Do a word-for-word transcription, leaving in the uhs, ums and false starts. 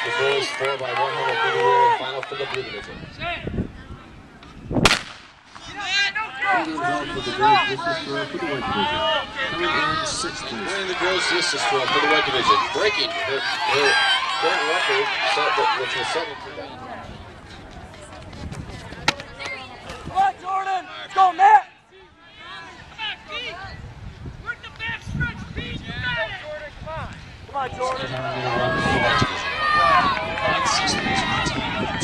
The girls four by one hundred through the rear, final for the blue division. For the girls distance throw for the white division. Coming in sixth place. Winning the girls distance throw for the white division. Breaking her, her current record, set, which was seventeen. Come on, Jordan! Let's go, Matt! Work the back stretch, Pete! You got it! Come on, Jordan! In sixth place.